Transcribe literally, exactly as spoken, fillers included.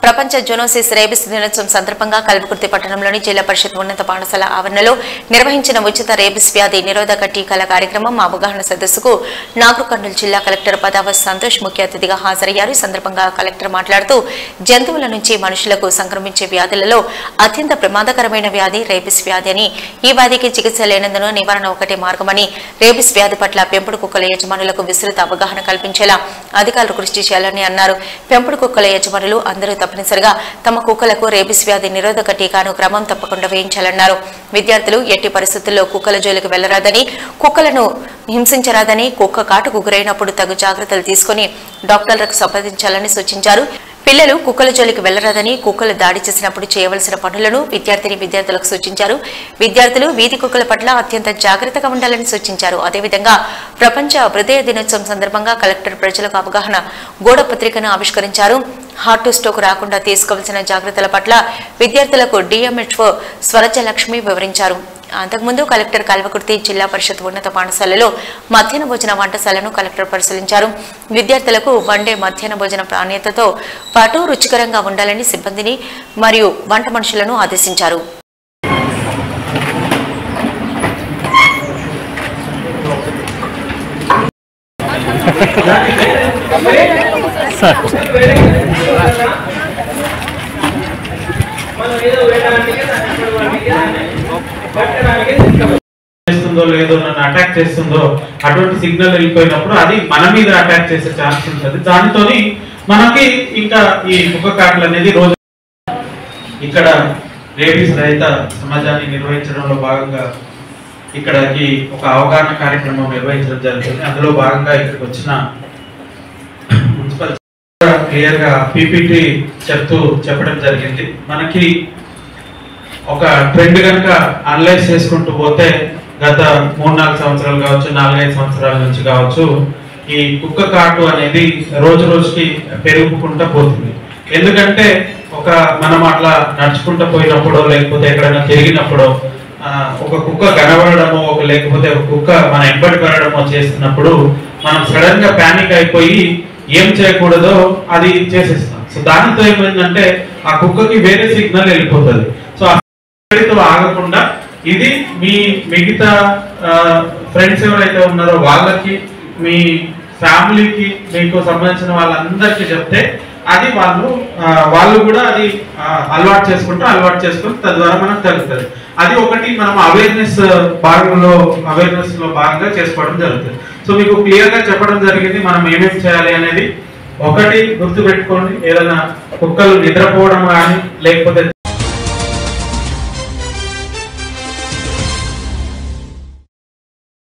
ప్రపంచ zoonosis rabies దినోత్సవం సందర్భంగా కల్వకుర్తి పట్టణంలోని జిల్లా పరిషత్ ఉన్నత పాఠశాల ఆవరణలో నిర్వహించిన ఉచిత రేబిస్ వ్యాధి నిరోధక టీకాల కార్యక్రమం అవగాహన సదస్సుకు నాగర్ కర్నూలు జిల్లా కలెక్టర్ పదావత్ సంతోష్ ముఖ్య అతిథిగా హాజరయ్యారు. ఈ సందర్భంగా కలెక్టర్ మాట్లాడుతూ జంతువుల నుంచి మనుషులకు సంక్రమించే వ్యాధులలో అత్యంత ప్రమాదకరమైన వ్యాధి రేబిస్ వ్యాధి అని, ఈ వ్యాధికి చికిత్స లేనందున నివారణ ఒకటే మార్గమని, రేబిస్ వ్యాధి పట్ల పెంపుడు కుక్కల యజమానులకు విస్తృత అవగాహన కల్పించేలా అధికారులు కృషి చేయాలని అన్నారు. పెంపుడు కుక్కల యజమానులు అందరూ తప్పనిసరిగా తమ కుక్కలకు రేబిస్ వ్యాధి నిరోధక టీకాను క్రమం తప్పకుండా వేయించాలన్నారు. విద్యార్థులు ఎట్టి పరిస్థితుల్లో కుక్కల జోలికి వెళ్లరాదని, కుక్కలను హింసించరాదని, కుక్క కాటుకు గురైనప్పుడు తగు జాగ్రత్తలు తీసుకుని డాక్టర్లకు సంప్రదించాలని సూచించారు. పిల్లలు కుక్కల జోలికి వెళ్లరాదని, కుక్కలు దాడి చేసినప్పుడు చేయవలసిన పనులను విద్యార్థిని విద్యార్థులకు సూచించారు. విద్యార్థులు వీధి కుక్కల పట్ల అత్యంత జాగ్రత్తగా ఉండాలని సూచించారు. అదేవిధంగా ప్రపంచ హృదయ దినోత్సవం సందర్భంగా కలెక్టర్ ప్రజలకు అవగాహన గోడ పత్రికను ఆవిష్కరించారు. హార్ట్ స్ట్రోక్ రాకుండా తీసుకోవాల్సిన జాగ్రత్తల పట్ల విద్యార్థులకు డిఎంహెచ్ఓ స్వరజలక్ష్మి వివరించారు. అంతకుముందు కలెక్టర్ కల్వకుర్తి జిల్లా పరిషత్ ఉన్నత పాఠశాలలో మధ్యాహ్న భోజన వంటశాలను కలెక్టర్ పరిశీలించారు. విద్యార్థులకు వండే మధ్యాహ్న భోజన ప్రాణ్యతతో పాటు రుచికరంగా ఉండాలని సిబ్బందిని మరియు వంట మనుషులను ఆదేశించారు. చేస్తుందో లేదో నన్ను అటాక్ చేస్తుందో అటువంటి సిగ్నల్ వెళ్ళిపోయినప్పుడు అది మన మీద అటాక్ చేసే ఛాన్స్ ఉంటుంది. దానితోని మనకి ఇంకా ఈ కుక్క కాట్లు అనేది రోజు ఇక్కడ రేబీస్ రహిత సమాజాన్ని నిర్వహించడంలో భాగంగా ఇక్కడికి ఒక అవగాహన కార్యక్రమం నిర్వహించడం జరుగుతుంది. అందులో భాగంగా ఇక్కడికి వచ్చిన మున్సిపల్ క్లియర్ గా పీపీటీ చెప్తూ చెప్పడం జరిగింది. మనకి ఒక ట్రెండ్ కనుక అనలైజ్ చేసుకుంటూ పోతే గత మూడు నాలుగు సంవత్సరాలు కావచ్చు, నాలుగైదు సంవత్సరాల నుంచి కావచ్చు, ఈ కుక్క కాటు అనేది రోజు రోజుకి పెరుగుకుంటూ పోతుంది. ఎందుకంటే ఒక మనం అట్లా నడుచుకుంటూ పోయినప్పుడు, లేకపోతే ఎక్కడైనా తిరిగినప్పుడు ఒక కుక్క కనబడడమో, ఒక లేకపోతే ఒక కుక్క మన ఎంబడి పడడమో చేస్తున్నప్పుడు మనం సడన్ గా ప్యానిక్ అయిపోయి ఏం చేయకూడదో అది చేసేస్తాం. సో దానితో ఏమైందంటే ఆ కుక్కకి వేరే సిగ్నల్ వెళ్ళిపోతుంది. సో తో ఆగకుండా ఇది మీ మిగతా ఫ్రెండ్స్ ఎవరైతే ఉన్నారో వాళ్ళకి, మీ ఫ్యామిలీకి, మీకు సంబంధించిన వాళ్ళందరికీ చెప్తే అది వాళ్ళు వాళ్ళు కూడా అది అలవాటు చేసుకుంటూ అలవాటు చేసుకుంటూ తద్వారా మనకు తగ్గుతుంది. అది ఒకటి మనం అవేర్నెస్ భాగంలో అవేర్నెస్ లో భాగంగా చేసుకోవడం జరుగుతుంది. సో మీకు క్లియర్ గా చెప్పడం జరిగింది మనం ఏమేమి చేయాలి అనేది. ఒకటి గుర్తు పెట్టుకోండి, ఏదైనా కుక్కలు నిద్రపోవడం కానీ లేకపోతే